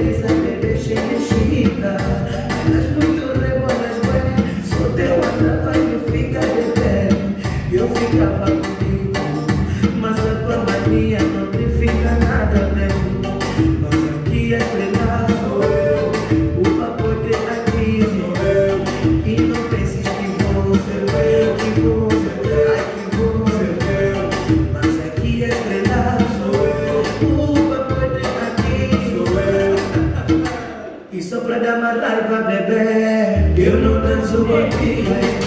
Beleza, bebê, chica. Elas muito rebolas, ué. Só teu andava e fica de pé. Eu ficava contigo, mas a tua mania não te fica nada bem. Mas aqui é treinar, sou eu. O papo de aqui sou eu. E não penses que vou ser eu, que vou ser eu, ai que vou ser eu. Mas aqui é treinar, sou eu. O papo de aqui sou eu. E só pra dar uma raiva, bebê, eu não danço contigo.